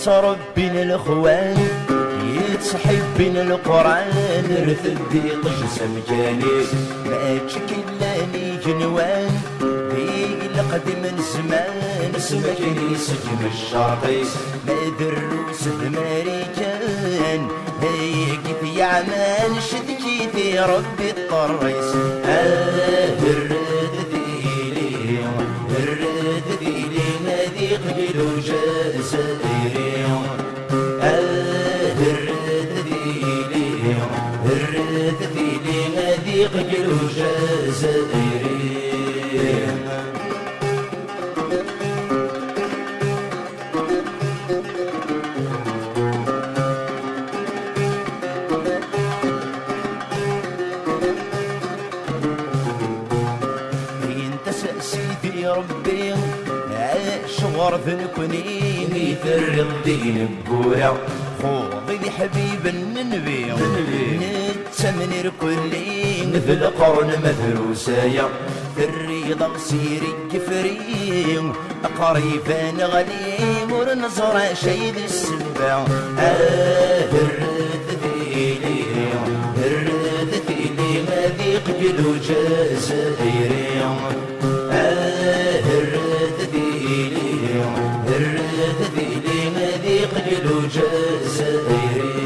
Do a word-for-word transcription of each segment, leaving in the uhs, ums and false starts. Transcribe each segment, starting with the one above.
يتربين الاخوان يتصحب بين القران رثدي طجسم جاني ما تشكلاني جنوان القديم من زمان اسمك سجم الشرقي ما دروس الماريكان هيك يا عمان شدكيتي ربي الطريس اه الرد ديلي الرد ديلي نادي قبيلو جزائري اه الرد ديلي الرد ديلي نادي قبيلو جزائري سيدي ربي شغر ذنكني مثل الدين بقورة خوضي لي حبيب النبي نتمني ركلي مثل قرن مدروسايا في الريضة سيري كفري قريبان غليم ورنزر شيد السبع آه الرد ذيلي الرد ذيلي ما ذي قبلو جزائري الرد ذيلي الرد ذيلي ما ذي قبلو جزائري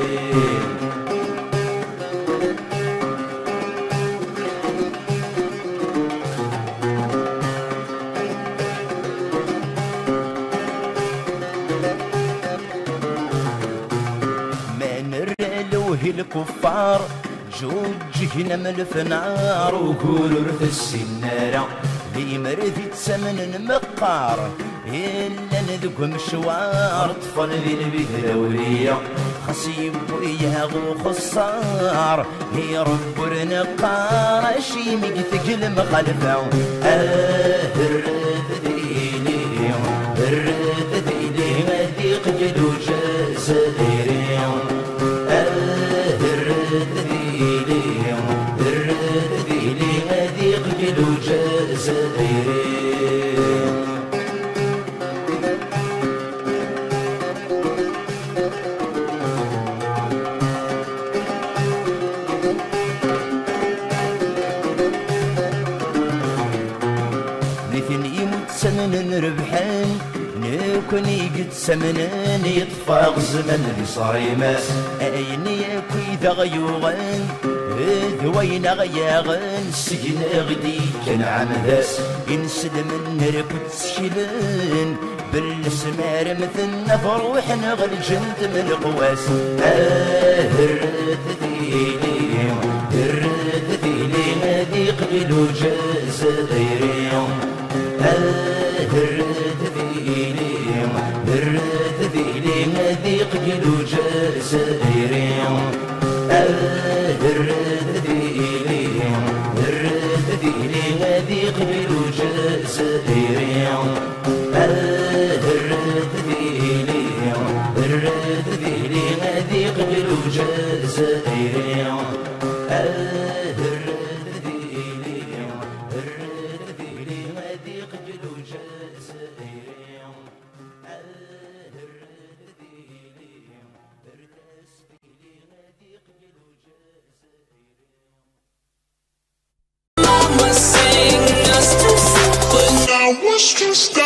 ما نرلوه الكفار جوج جهنم الفنار وكل رث السنارة لي مرثي تسمن مقار إلا نذوق مشوار طفل ذي البيت وليا خصيب وياه خصار هي رب النقار شي مقتقل مخلفة آه الرد ذيلي الرد ذيلي ما ذيق جدو جزائري آه الرد ذيلي الرد ذيلي ما ذيق جدو جزائري سمن ربحان نكون يقد سمنان يطفى الزمن بصريمة أين يكوي ذا غيوغان ذوين غياغان سجن غدي كان عمداس ينسلم نركض سشلان بالسمار مثلنا فروح نغل جند من قواس آه الرد ذيلي الرد ذيلي نادي قبلو جزائري الرد ذيلي الرد ذيلي نادي قبلو جزائري الرد ذيلي الرد ذيلي نادي قبلو جزائري الرد ذيلي الرد ذيلي نادي قبلو جزائري I wish to stop.